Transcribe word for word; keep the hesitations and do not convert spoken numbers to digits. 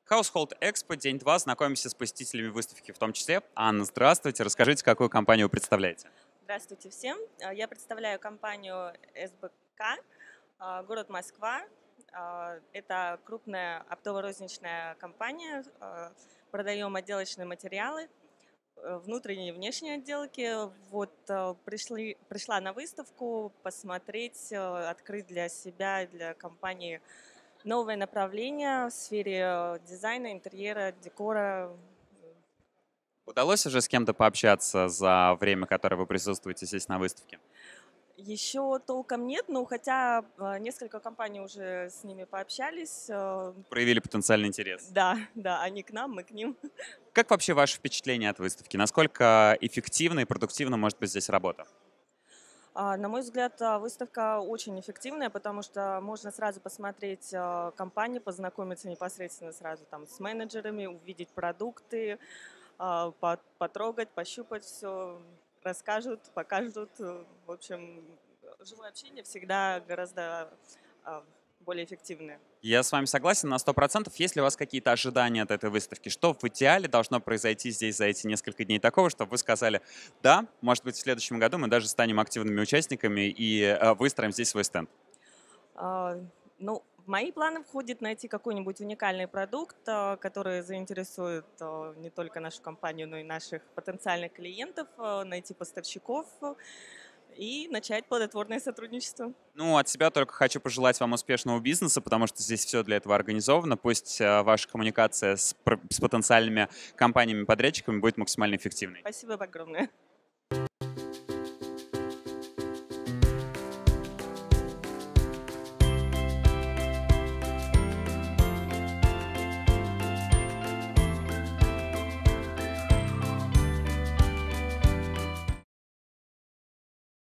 Household Expo, день два. Знакомимся с посетителями выставки в том числе. Анна, здравствуйте. Расскажите, какую компанию вы представляете? Здравствуйте всем. А, Я представляю компанию эс бэ ка, а, город Москва. А, Это крупная оптово-розничная компания. А, Продаем отделочные материалы, э, внутренние и внешние отделки. Вот а, пришли, пришла на выставку посмотреть, а, открыть для себя и для компании новое направление в сфере а, дизайна, интерьера, декора. Удалось уже с кем-то пообщаться за время, которое вы присутствуете здесь на выставке? Еще толком нет, но хотя а, несколько компаний уже с ними пообщались. а, Проявили потенциальный интерес. Да, да, они к нам, мы к ним. Как вообще ваше впечатление от выставки? Насколько эффективна и продуктивна может быть здесь работа? А, На мой взгляд, а, выставка очень эффективная, потому что можно сразу посмотреть а, компании, познакомиться непосредственно сразу там с менеджерами, увидеть продукты, а, по- потрогать, пощупать все, расскажут, покажут. Э, В общем, живое общение всегда гораздо а, более эффективное. Я с вами согласен на сто процентов. Есть ли у вас какие-то ожидания от этой выставки? Что в идеале должно произойти здесь за эти несколько дней такого, чтобы вы сказали, да, может быть, в следующем году мы даже станем активными участниками и э, выстроим здесь свой стенд? А, Ну, в мои планы входит найти какой-нибудь уникальный продукт, а, который заинтересует а, не только нашу компанию, но и наших потенциальных клиентов, а, найти поставщиков а, и начать плодотворное сотрудничество. Ну, от себя только хочу пожелать вам успешного бизнеса, потому что здесь все для этого организовано. Пусть э, ваша коммуникация с, пр- с потенциальными компаниями-подрядчиками будет максимально эффективной. Спасибо огромное.